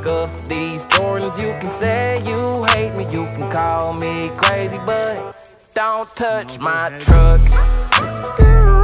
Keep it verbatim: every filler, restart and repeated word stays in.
sucker for these Jordans. You can say you hate me, you can call me crazy, but don't touch my truck.